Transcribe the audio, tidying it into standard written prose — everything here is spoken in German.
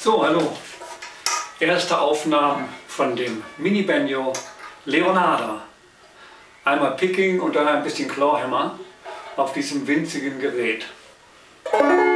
So, hallo. Erste Aufnahmen von dem Mini-Banjo Leonarda. Einmal Picking und dann ein bisschen Clawhammer auf diesem winzigen Gerät.